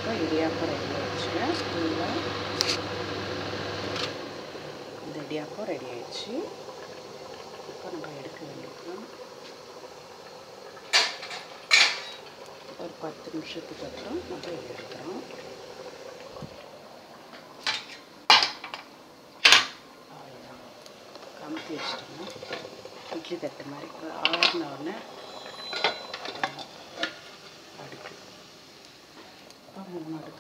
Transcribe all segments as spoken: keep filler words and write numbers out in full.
இப்போ இடியாப்பம் ரெடி ஆயிடுச்சுங்க. ஃபுல்லாக இந்த இடியாப்பம் ரெடி ஆயிடுச்சு. இப்போ நம்ம எடுக்க வேண்டியதுதான். ஒரு பத்து நிமிஷத்துக்கு அப்புறம் நம்ம எடுக்கிறோம். அவ்வளோதான், கமுத்தி வச்சுட்டோம். இட்லி தட்டு மாதிரி ஒரு ஆறுன உடனே அடுக்கு மூணு அடுக்கு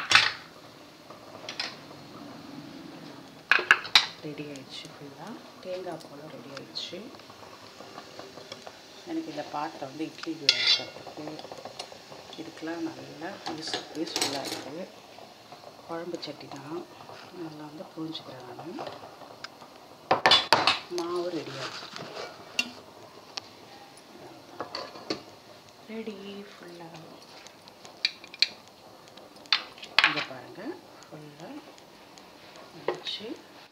ரெடி ஆயிடுச்சு. ஃபுல்லாக தேங்காய் பாலும் ரெடி ஆயிடுச்சு. எனக்கு இந்த பாத்திரம் வந்து இட்லி வைக்கிறதுக்கு இதுக்கெலாம் நல்லா யூஸ் யூஸ்ஃபுல்லாக இருக்குது. குழம்பு சட்டி தான், நல்லா வந்து புரிஞ்சுக்கிறேன் நான். மாவு ரெடி ஆகிடுச்சு. ரெடி ஃபுல்லாக இங்கே பாருங்கள், ஃபுல்லாக வச்சு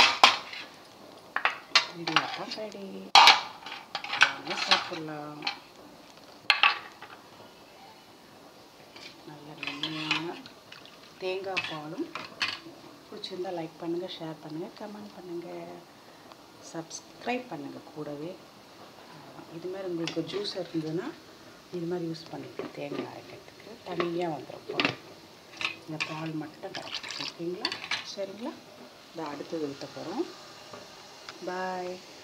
இடியாப்பம் ரெடி. சாப்பிடலாம். நல்ல மென்மையான தேங்காய் பாலும். பிடிச்சிருந்தா லைக் பண்ணுங்கள், ஷேர் பண்ணுங்கள், கமெண்ட் பண்ணுங்கள், சப்ஸ்கிரைப் பண்ணுங்கள். கூடவே இதுமாதிரி உங்களுக்கு ஜூஸ் இருந்ததுன்னா இது மாதிரி யூஸ் பண்ணிக்கலாம். தேங்காய் அரைக்கிறதுக்கு தனியாக வந்துடும். இந்த பால் மட்டும் கிடைக்கும். ஓகேங்களா? சரிங்களா? இதை அடுத்தது ஊற்ற போகிறோம். பாய்.